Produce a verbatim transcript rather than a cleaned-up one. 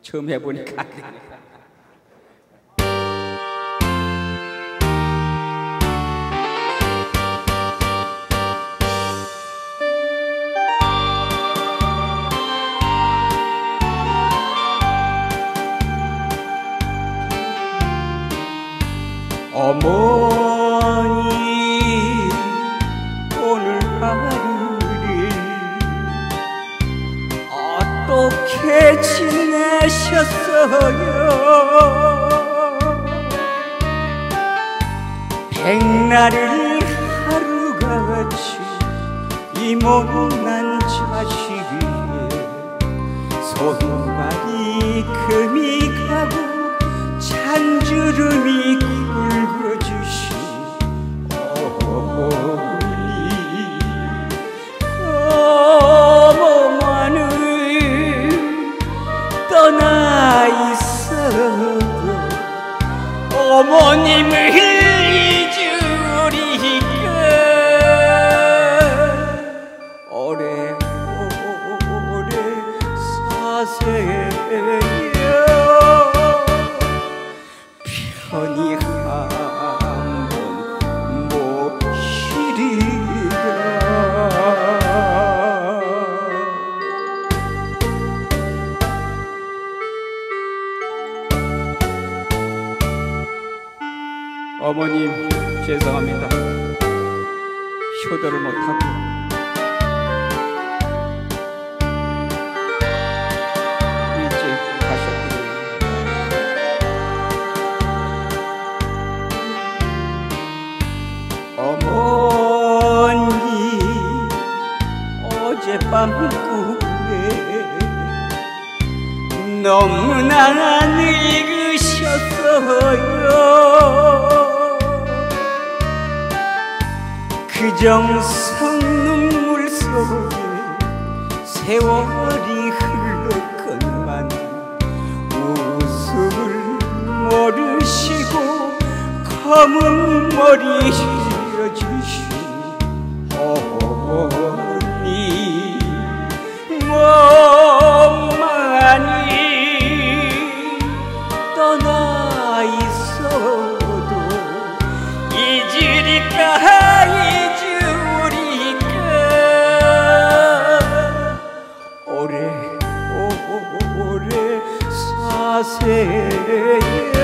처음 해보니까. 어머니 오늘 하루를 어떻게 지내셨어요? 백날을 하루같이 이 못난 자식이 손발이 금이 가고 잔주름이 굵어지신 어머니, 어머니는 떠나 있어도 어머님을 잊으리까 오래오래 사세요. 편히 한번 모시리라. 어머님 죄송합니다. 효도를 못하고 일찍 가셨군요. 어머니 어젯밤 꿈에 너무나 늙으셨어요. 그 정성 눈물 속에 세월이 흘렀건만 웃음을 모르시고 검은 머리 실어주신 어머니, 엄마니 떠나 있어도 잊으리까 잊으리까 오래 오래 사세요.